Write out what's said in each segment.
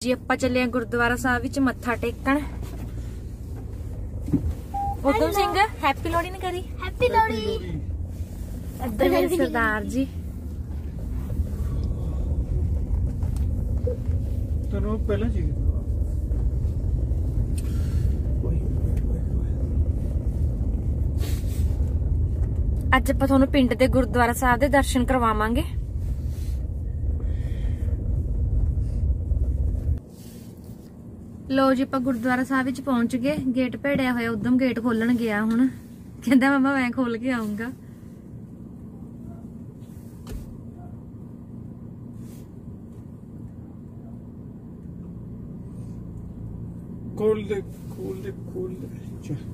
जी ਆਪਾਂ ਚੱਲੇ ਆ ਗੁਰਦੁਆਰਾ ਸਾਹਿਬ ਵਿੱਚ ਮੱਥਾ ਟੇਕਣ। ਉਦਮ ਸਿੰਘ हैप्पी लोहड़ी ने करी हैप्पी लोहड़ी। ਇੱਧਰ ਮੇਰੇ सरदार जी ਤੈਨੂੰ ਪਹਿਲਾਂ ਜੀ ਅੱਜ ਆਪਾਂ ਤੁਹਾਨੂੰ ਪਿੰਡ ਦੇ ਗੁਰਦੁਆਰਾ ਸਾਹਿਬ ਦੇ ਦਰਸ਼ਨ ਕਰਵਾਵਾਂਗੇ। लो जी आप गुरुद्वारा साहब विच पहुंच गए। गेट भेड़िया होया उदम गेट खोलन गया हुण कहंदा मम्मा मैं खोल के आऊंगा। खोल दे खोल दे खोल दे चल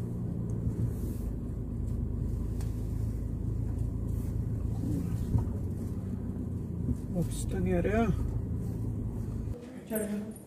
वापस तो नहीं आ रहा चल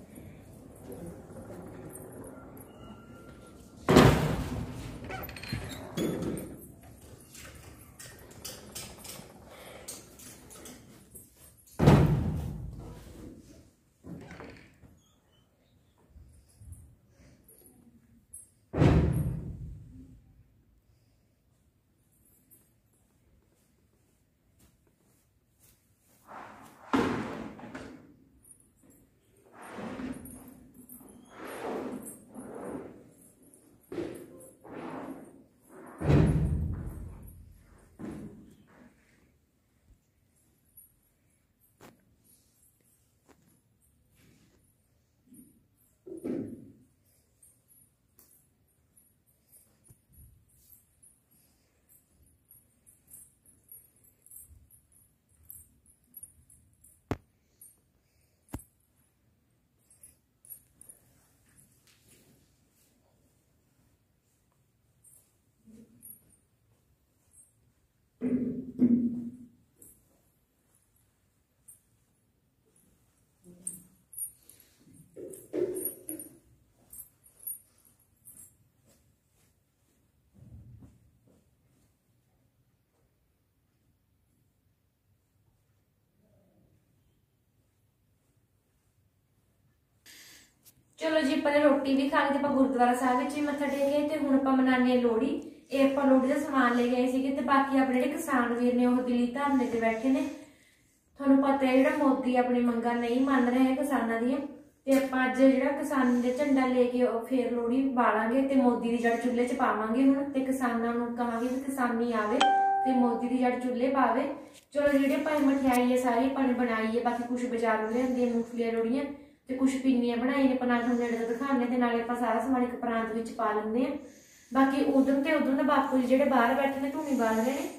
चलो जी अपने रोटी भी खा ली ते गुरुद्वारा साहब विच भी मत्था टेके ते हुण आपां मनाने लोहड़ी। ये आपां लोहड़ी दा समान ले गए सीगे ते बाकी अपने जिहड़े किसान वीर ने ओह दिल्ली धरने ते बैठे ने। तुहानूं पता है जिहड़ा मोदी अपनी मंगां नहीं मान रहा है किसानां दीयां ते आपां अज जिहड़ा किसान दे झंडा लेके फिर लोहड़ी बालांगे ते मोदी दी जड़ चुੱਲ੍ਹੇ 'ਚ पावांगे हुण ते किसानां नूं कहांगे कि किसानी आवे ते मोदी दी जड़ चुੱਲ੍ਹੇ पावे। चलो जिहड़े भाई मठियाई है सारी अपने बनाई है बाकी कुछ बाजारों लिआंदी मूंगफलियां लोहड़ियां ते कुछ पिन्नियां बनाई ने पना नेड़े तो दिखाने ते नाले आपां सारा समान एक प्रांत विच पा लैंदे आ। बाकी उदम ते उदम दा बापू जी जिहड़े बाहर बैठे ने धूनी बाल रहे ने।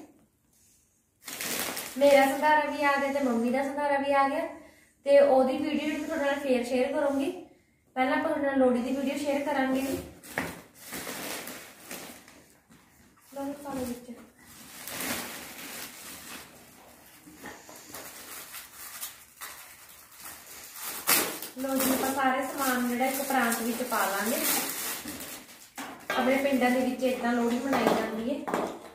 मेरा संधारा भी आ गया ते मम्मी दा संधारा भी आ गया ते ओदी वीडियो भी तुहाडे नाल फेर शेयर करूंगी। पहला आपां तुहाडे नाल लोहड़ी दी वीडियो शेयर करांगे। लो पालो विच लो जी आप सारे समान जिहड़ा एक प्रांत विच पा लांगे। अपने पिंडां दे विच इदां लोहड़ी मनाई जांदी है।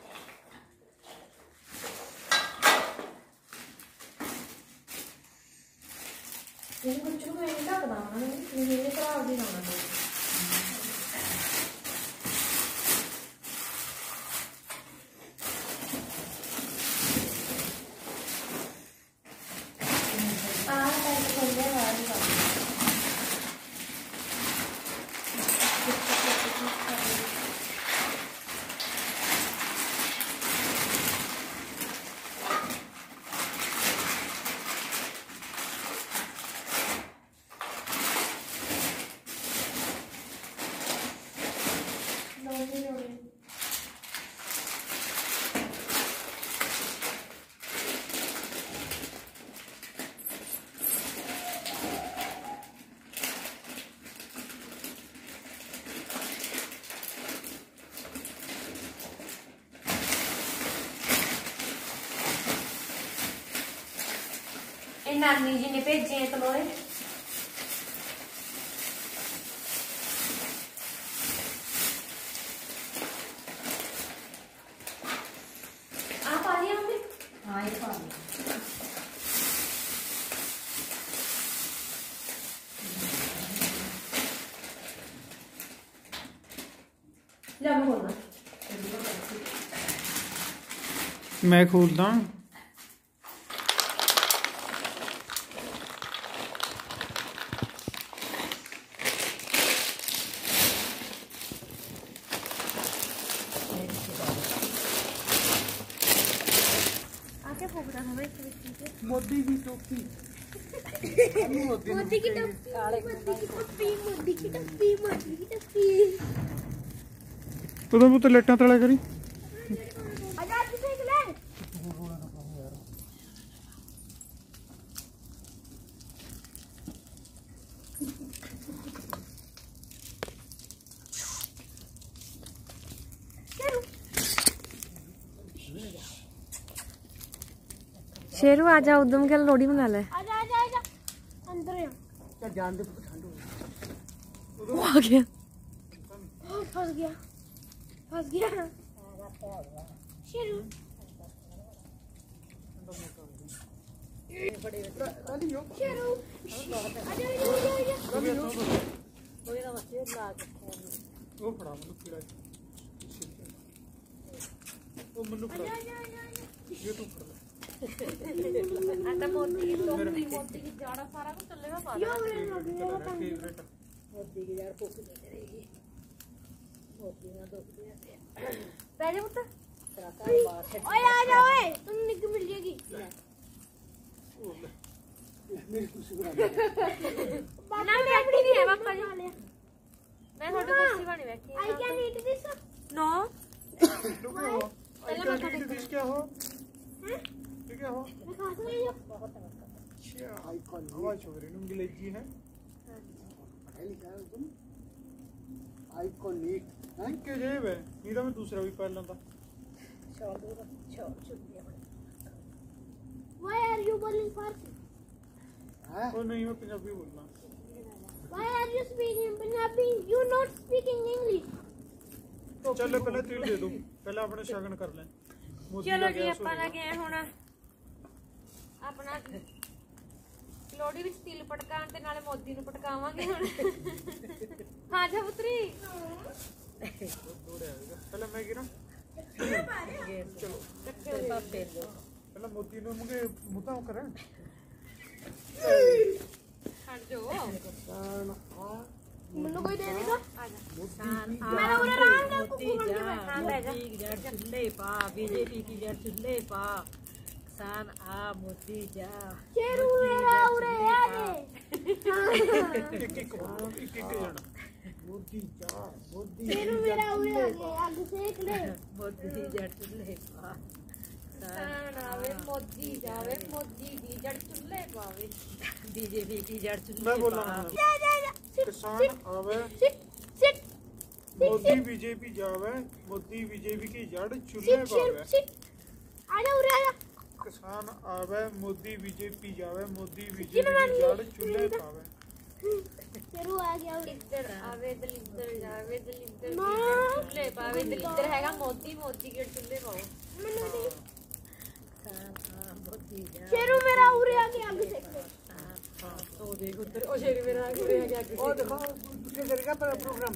इहनूं कुछ नूं इह ढकदा होना नहीं इहने खराब दी होना नहीं। नानी जी ने भेजे हैं तलोए। आप आ रही होंगे? हाँ ये पा रही। ਲੈ ਮੈਂ ਖੋਲਦਾ मैं खोलता आके फूकना था भाई मोदी की टोपी मोदी की टोपी मोदी की टोपी मोदी की टोपी मोदी की टोपी तो वो तो लेटा तला करी आजाद किसे ले शेरू आजा उदम के लोड़ी बना ले आजा आजा आजा अंदर आ चल जान दे ठंड वो आ गया फंस गया शेरू शेरू आजा वो फड़ा मनु कीड़ा वो मनु फड़ा ये तू फड़ा आता मोती की जड़ सारा कुछ चलेगा पाला फेवरेट मोती की जड़ फूक दे रहेगी मोती ना दुख दिया पहले पुत्र तेरा घर बात है ओए आ जा ओए तुम निक मिल जाएगी मेरी कुर्सी बना ना बैठी नहीं है पापा जी मैं थोड़ी कुर्सी बनी बैठी I can eat this no I can eat this क्या हो क्या हो मैं खा सकती हूं अच्छा आइकॉन हवा छोड़ रही अंग्रेजी है पढ़ाई लिखा है तुम आइकॉनिक हैं के जेब है नीरा में दूसरा भी पहन लेता छोड़ दिया Why are you boiling Farsi? ओ नहीं मैं पंजाबी बोलना Why are you speaking Punjabi? You not speaking English. चल पहले तिल दे दो पहले अपने शगन कर ले चलो जी ਆਪਾਂ ਲੱਗੇ ਹੁਣ ਆਪਣਾ ਲੋੜੀ ਵਿੱਚ ਤਿਲ ਪਟਕਾਉਣ ਤੇ ਨਾਲੇ ਮੋਦੀ ਨੂੰ ਪਟਕਾਵਾਂਗੇ ਹੁਣ ਹਾਂ ਜਾ ਪੁੱਤਰੀ पहले मैं गिरा चलो पापे दो पहले मोदी ने मुझे मुद्दा करें हट जाओ सान आ ਮੈਨੂੰ ਕੋਈ ਦੇ ਦੇਗਾ ਆ ਜਾ सान मेरा उरे आराम से मोती जा मोती की जड़ चुल्हे पा बीजेपी की जड़ चुल्हे पा सान आ मोती जा शेरू मेरा उरे आ दे एक जन मोदी जा मोदी शेरू मेरा उरे आ दे आग सेक ले मोती की जड़ चुल्हे पा सान आवे मोदी जावे मोदी दी जड़ चुल्हे पावे बीजेपी की जड़ मैं चुल्हे बोल पा रहा हूँ जा जा जा किसान आवे सिट मोदी बीजेपी जावे मोदी बीजेपी की जड़ चूल्हे पावे सिट आ जा उरे आ जा किसान आवे मोदी बीजेपी जावे मोदी बीजेपी की जड़ चूल्हे पावे शेरू आ गया इधर आवे दलिद्दर जावे दलिद्दर चुल्हे पावे दलिद्दर हैगा मोदी मोदी के चुल्हे पाओ सान आ मोती जा शेरू मेरा उरे आ गया आग सेक ले तो देख उधर ओ शेर मेरा उरे आ गया और देखो दूसरे करेगा प्रोग्राम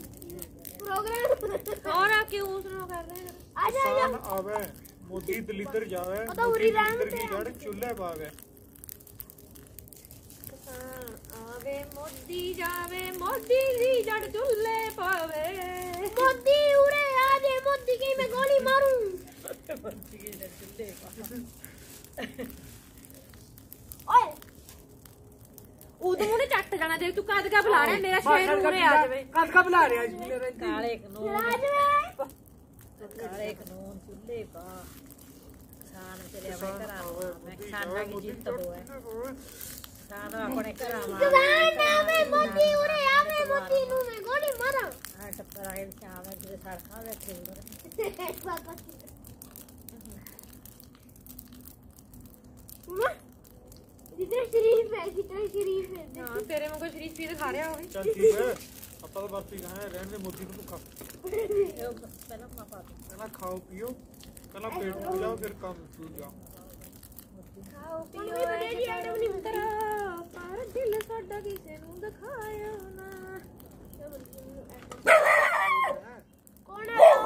और आके उसनो कर रहे हैं आ जा किसान आवे मोदी दलिद्दर जावे तो उरी मोदी राम दलिद्दर की जड़ चूल्हे पावे आवे मोदी जावे मोदी दी जड़ चुल्हे पावे मोदी उरे आ दे मोदी की मैं गोली मारूं मोती की जड़ चुल्हे पा ओए उदम ने चट जाना देख तू कद का बुला रहा है मेरा शेर उरे आ जावे कद का बुला रहे आज मेरे काले कानून राज काले कानून चुल्हे पा सान तेरे अपने घर मैं खाना की जीत तो है सान अपने घर किसान आवे मोदी उरे आवे मोदी नु मैं गोली मारा टप्पर आए शाम में तेरे साथ खा बैठे उधर जितने शरीफ है हां तेरे में कोई शरीफ भी दिखा रहा होगी चल ठीक है अपा तो बर्फी खाए रहने दे मोदी को खा पहला पापा पहला खाओ पियो पहला पेट फूल जाओ फिर काम फूल जाओ खाओ पियो जी आइटम नहीं उतरा पर दिल साडा किसे नु दिखाया ना कौन है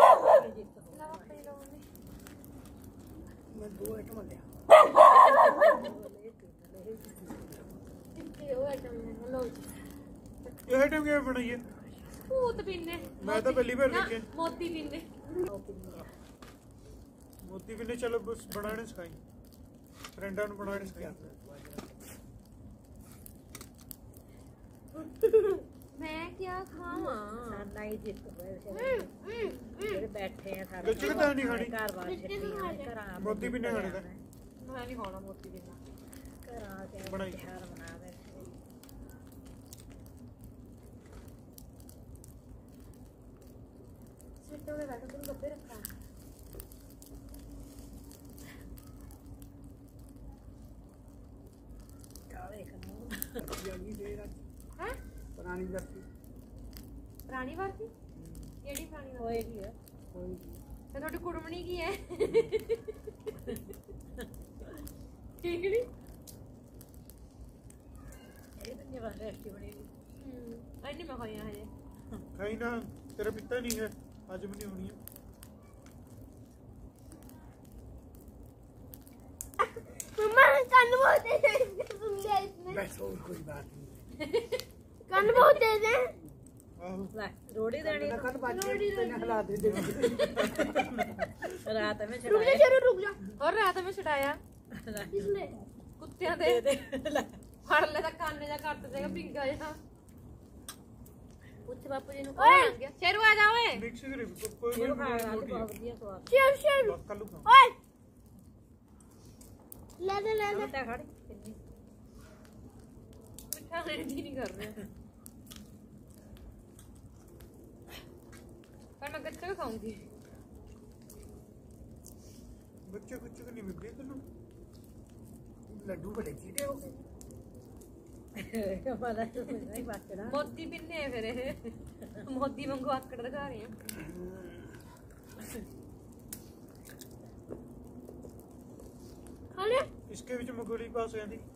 ਇਹ ਆਈਟਮ ਕਿਵੇਂ ਬਣਾਈ ਹੈ? ਭੂਤ ਪਿੰਨੇ मैं तो पहली बार ना, देखे। मोती पिन्ने मोती भी नहीं, चलो बस बनाने सिखाई, फ्रेंडा ने बनाने सिखाई। मैं क्या खावा ਸਾਨਾ ਹੀ ਜਿੱਤ ਹੋਏ ਜਿਹੜੇ ਬੈਠੇ ਆ ਸਾਰੇ ਗੱਚਕ ਤਾਂ ਨਹੀਂ ਖਾਣੀ। ਘਰ ਬਾਹਰ ਛੱਡੀਆਂ ਘਰਾਂ मोती भी नहीं खाने का। मैं नहीं खाना मोती पिन्ना ਘਰਾਂ ਤੇ ਬਣਾਈ। ਤਿਉਹਾਰ ਮਨਾ ਦੇ सीटों में बैठो तुम डब्बे रखा ਕਾਲੇ ਕਾਨੂੰਨ है पुरानी बस्ती। पुरानी बात थी केड़ी पुरानी बात ਹੋਏਗੀ ਆ ਤੇ ਤੁਹਾਡੀ ਕੁੜਮਣੀ ਕੀ ਹੈ ਠੀਕ ਨਹੀਂ ਇਹ ਦੁਨੀਆ ਬਸ ਰੈਸਟੀ ਬਣੀ ਐਨੀ ਮੈਂ ਖਾਈਆਂ ਹਜੇ खाई ना, तेरा पिता नहीं है, आज भी नहीं होनी है। मम्मा कान बहुत तेज है सुन लिया इसने बस और कोई बात नहीं। कान बहुत तेज है आहो ਲੈ ਰੋੜੀ ਦੇਣੀ रोटी हिला दे दे। ਰਾਤ में रुक जा जरूर रुक जा ਔਰ ਰਾਤ ਮੈਂ ਛਡਾਇਆ किसने ਕੁੱਤਿਆਂ ਦੇ ਫੜ ਲੈ ਤਾਂ ਕੰਨ ਜਾ ਕੱਟ ਦੇਗਾ ਪਿੰਗਾ ਜਾ ਪੁੱਛ ਬਾਪੂ ਜੀ ਨੂੰ ਕੌਣ ਆ ਗਿਆ ਸ਼ੇਰੂ ਆ ਜਾ ਓਏ मिक्स करे कोई ਇਹ कोई ਖਾਣਾ रोटी ਬਹੁਤ है। ਵਧੀਆ ਸਵਾਦ शेर शेर बस कल खाओ। ओए ले ले ले ले ਤਾਂ ਖੜੀ ਕਿੰਨੀ ਮਿੱਠਾ ਰੈਡੀ ਨਹੀਂ ਕਰ ਰਿਹਾ ਪਰ ਮੈਂ ਗੱਚਕ ਖਾਉਂਗੀ बच्चे कुछ को नहीं मिल रही तेन लड्डू बड़े चीटे हो गए। ਪਤਾ ਨਹੀਂ ਬਚਣਾ ਮੋਤੀ ਪਿੰਨੇ ਫਿਰ ਇਹ ਮੋਤੀ ਵਾਂਗੂ ਆਕੜ ਦਿਖਾ ਰਹੇ ਆ खा ले इसके बीच मगोली पास है दी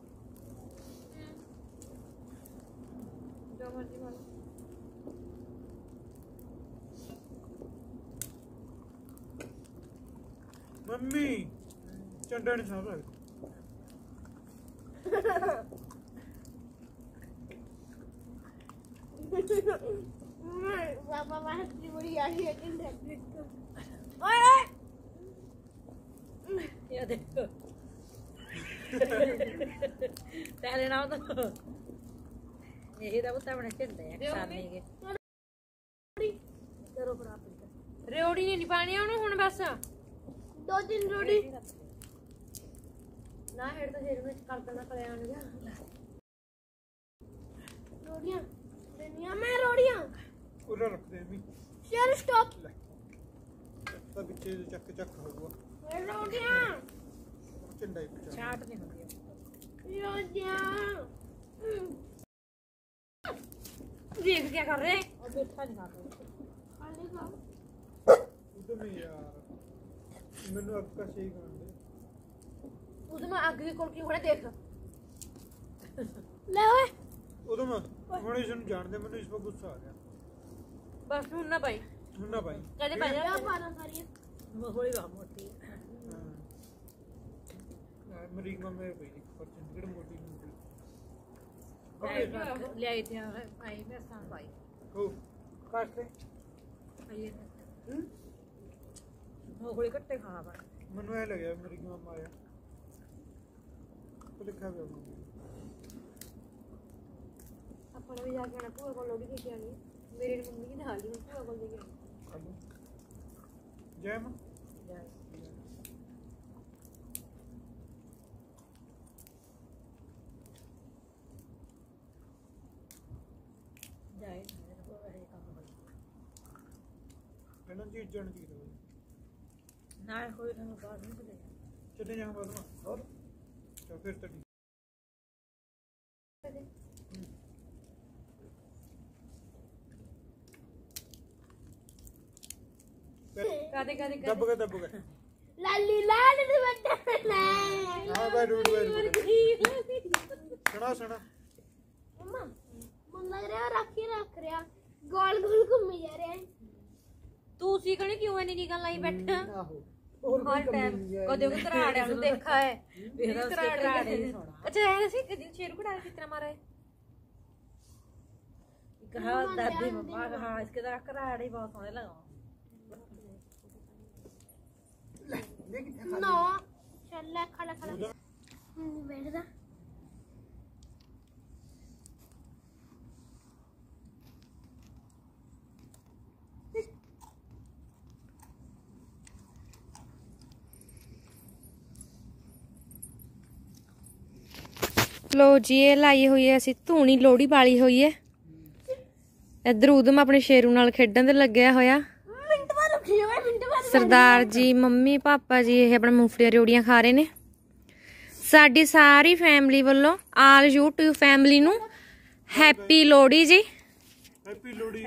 ਜੋ ਮਰਜ਼ੀ ਖਾ ਲਓ मम्मी चंडा नहीं साहब पापा बाहर की बड़ी आई है ओए ओए ਇਹ ਦੇਖੋ ਤੇਰੇ ਨਾਲ ਤਾਂ ਇਹ ਤਾਂ ਬੁੱਤਾ ਬਣੇ ਝੰਡੇ ਆ ਕਿਸਾਨੀ ਕੇ ਕਰੋ ਪਰ ਆਪਣੀ ਰਿਓੜੀ ਨਹੀਂ ਪਾਣੀ ਉਹਨੂੰ ਹੁਣ ਬਸ दो दिन रोटी ਨਾ ਹੇੜ ਤਾਂ ਸ਼ੇਰ ਵਿੱਚ ਕਰ ਦੇਣਾ ਕਲਿਆ ਆਣ ਗਿਆ रोटियां दुनिया में रोटियां पूरा रख दे अम्मी शेर स्टॉप सब पीछे चक चक होगा रोटियां चंडा ही पीछे ਛਾਟ ਨਹੀਂ ਹੁੰਦੀ रोटियां ਦੇਖ ਕੀ ਕਰ ਰਹੇ ਉਹ ਮਿੱਠਾ ਨਹੀਂ ਖਾਂਦਾ खाली खाओ उधर में यार मैंने आपका सही कर दे ਉਦੋਂ ਮੈਂ ਅੱਗ ਦੇ ਕੋਲ ਕੀ ਹੋਣਾ ਦੇਖ ले ओए उधर में ਹੁਣ ਇਸ ਨੂੰ ਜਾਣਦੇ ਮੈਨੂੰ ਇਸ 'ਤੇ ਗੁੱਸਾ ਆ ਗਿਆ ਬਸ ਹੁਣ ਨਾ ਪਾਈ ਹੁਣ ਨਾ ਭਾਈ ਕਦੇ ਪਾ ਜਾ क्या पाना खा रही है ਹੌਲੀ ਵਾ ਮੋਟੀ ਮਰੀਕ ਮਾ ਮੇਰੇ ਪਈ ਪਰ ਚੰਡੀਗੜ੍ਹ ਮੋਟੀ ਮੋਟੀ ਲਿਆਈ ਤੇ ਆਈ ਮੈਂ ਸਾਂ ਪਾਈ ਹੋ ਕਾਟ ਲੈ ਆਈ ਉਹ ਹੌਲੀ ਕੱਟੇ ਖਾ ਬਾ ਮੈਨੂੰ ਇਹ ਲੱਗਿਆ ਮਰੀਕ ਮਾ ਆਇਆ तो लिखा हुआ है ਆਪਾਂ ਨੇ ਵੀ ਜਾ ਕੇ ਆਣਾ ਭੂਆ ਕੋਲ ਲੋੜੀ ਦੇ ਕੇ ਆਣੀ ਮੇਰੇ ਮੰਮੀ ਦੀ ਨਾਲ ਹੀ ਭੂਆ ਕੋਲ ਦੇ ਕੇ ਆਣੀ जय मां ਜਾਏ ਮੇਰੇ ਕੋਲ ਇਹ ਕੰਮ ਹੋਈ ਇਹਨਾਂ ਦੀ ਜਣ ਦੀ ਨਾ ਹੋਈ ਨਾ ਬਾਹਰ ਨਹੀਂ ਬਲੇ चले जाएं बाद में और तो फिर तो ਕਦੇ ਕਦੇ दब गए लाली लाल दुपट्टा नहीं हाँ भाई रूट सुना सुना मम्मा मन लग रहा है राखी रख रहा गोल गोल घूमी जा रहे हैं ਤੂੰ ਸੀ ਕਣੇ ਕਿਉਂ ਇੰਨੀ ਨਿਗਾਹ ਲਾਈ ਬੈਠਾ आहो ਹਰ ਟਾਈਮ ਕਦੇ ਉਹ ਧਰਾੜਿਆਂ ਨੂੰ ਦੇਖਾ ਹੈ ਵੇਖਦਾ ਉਸਕੇ ਘਰਾੜੇ ਨਹੀਂ ਸੋਣਾ ਅੱਛਾ ਐ ਸੀ ਕਦੀ ਸ਼ੇਰੂ ਕਢਾਇਆ ਕਿਤਨਾ ਮਾਰਾ ਹੈ कहा दादी मम्मा कहा इसके तो कराड़े बहुत सोने लगा नो चल ले खड़ा खड़ा बैठ जा लो जी ये लाई हुई है ਅਸੀਂ ਧੂਣੀ ਲੋਹੜੀ ਵਾਲੀ ਹੋਈ ਹੈ ਇੱਧਰ ਉਦਮ ਆਪਣੇ ਸ਼ੇਰੂ ਨਾਲ ਖੇਡਣ ਤੇ ਲੱਗਿਆ ਹੋਇਆ मिनट बाद उठी है मिनट बाद ਸਰਦਾਰ ਜੀ ਮੰਮੀ ਪਾਪਾ ਜੀ ਇਹ ਆਪਣਾ ਮੂੰਗਫਲੀਆਂ ਰਿਓੜੀਆਂ ਖਾ ਰਹੇ ਨੇ ਸਾਡੀ ਸਾਰੀ ਫੈਮਿਲੀ ਵੱਲੋਂ ਆਲ YouTube ਫੈਮਿਲੀ ਨੂੰ ਹੈਪੀ ਲੋਹੜੀ ਜੀ हैप्पी लोहड़ी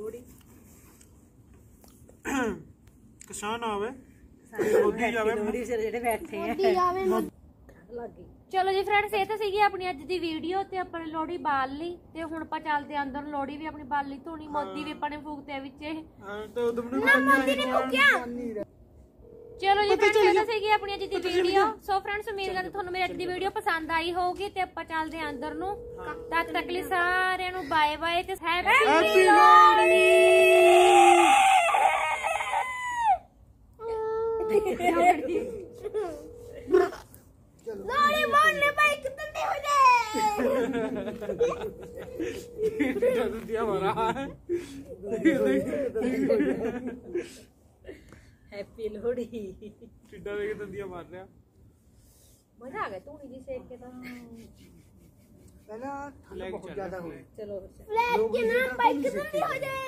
किसान आवे मोदी आवे लोहड़ी से ਜਿਹੜੇ ਬੈਠੇ ਆ मोदी आवे ਲੱਗੀ ਚਲੋ ਜੀ ਫਰੈਂਡਸ ਇਹ ਤਾਂ ਸੀਗੀ ਆਪਣੀ ਅੱਜ ਦੀ ਵੀਡੀਓ ਤੇ ਆਪਾਂ ਨੇ ਲੋਹੜੀ ਬਾਲ ਲਈ ਤੇ ਹੁਣ ਆਪਾਂ ਚੱਲਦੇ ਆਂ ਅੰਦਰ ਲੋਹੜੀ ਵੀ ਆਪਣੀ ਬਾਲ ਲਈ ਧੂਣੀ ਮੋਦੀ ਵੀ ਆਪਾਂ ਨੇ ਫੂਕਤੇ ਵਿੱਚ ਇਹ तो उदम ने मोदी ने फूकिया ਚਲੋ ਜੀ ਫਰੈਂਡਸ ਇਹ ਤਾਂ ਸੀਗੀ ਆਪਣੀ ਅੱਜ ਦੀ ਵੀਡੀਓ ਸੋ ਫਰੈਂਡਸ ਉਮੀਦ ਕਰਦੇ ਤੁਹਾਨੂੰ ਮੇਰੀ ਅੱਜ ਦੀ ਵੀਡੀਓ ਪਸੰਦ ਆਈ ਹੋਊਗੀ ਤੇ ਆਪਾਂ ਚੱਲਦੇ ਆਂ ਅੰਦਰ ਨੂੰ ਤਦ ਤੱਕ ਲਈ ਸਾਰਿਆਂ ਨੂੰ ਬਾਏ ਬਾਏ ਤੇ ਹੈਪੀ ਲੋਹੜੀ लोड़ी बोलने भाई कितने हो जाए दिया भरा है ਹੈਪੀ ਲੋਹੜੀ टिड्डा देख दंदिया मार रहा ਮਜ਼ਾ ਆ ਗਿਆ ਧੂਣੀ ਦੀ ਸੇਕ ਕੇ ਤਾਂ पहला ठंड बहुत ज्यादा हो ਚਲੋ फ्लैट के नाम भाई कितने हो जाए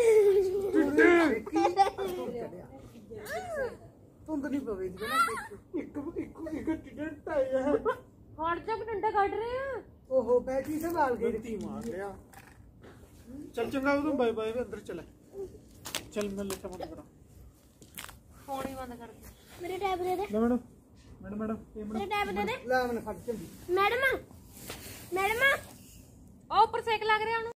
तुम तो नहीं पवेदी ना एक टिड्डा टाइया है ਹੁਣ ਤੱਕ ਡੰਡਾ ਕੱਢ ਰਹੇ ਆ ओहो बैटरी से बाल गई मार लिया चल चंगा उदम बाय बाय अंदर चला चल मैं लेटा बंद करा ਫੋਨ ਹੀ ਬੰਦ ਕਰ ਦੇ मेरे टैब दे दे मैडम मैडम मैडम मेरे टैब दे दे ला मैंने फट चली मैडम मैडम ਉਹ ਉੱਪर ਸੇਕ ਲੱਗ ਰਿਹਾ ਉਹਨੂੰ